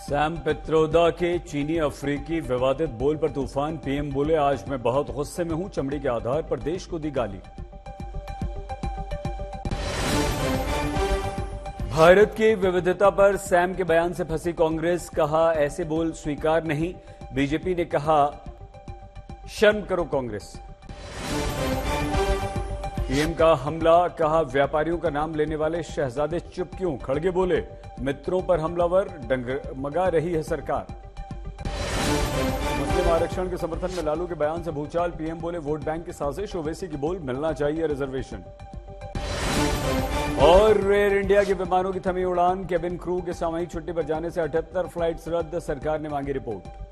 Sam Pitroda के चीनी अफ्रीकी विवादित बोल पर तूफान। पीएम बोले, आज मैं बहुत गुस्से में हूं, चमड़ी के आधार पर देश को दी गाली। भारत की विविधता पर सैम के बयान से फंसी कांग्रेस, कहा ऐसे बोल स्वीकार नहीं। बीजेपी ने कहा शर्म करो कांग्रेस। पीएम का हमला, कहा व्यापारियों का नाम लेने वाले शहजादे चुप क्यों। खड़गे बोले, मित्रों पर हमलावर, डगमगा रही है सरकार। मुस्लिम आरक्षण के समर्थन में लालू के बयान से भूचाल। पीएम बोले, वोट बैंक की साजिश, ओवैसी की बोल, मिलना चाहिए रिजर्वेशन। और एयर इंडिया के विमानों की थमी उड़ान, केबिन क्रू के सामूहिक छुट्टी पर जाने से 78 फ्लाइट्स रद्द, सरकार ने मांगी रिपोर्ट।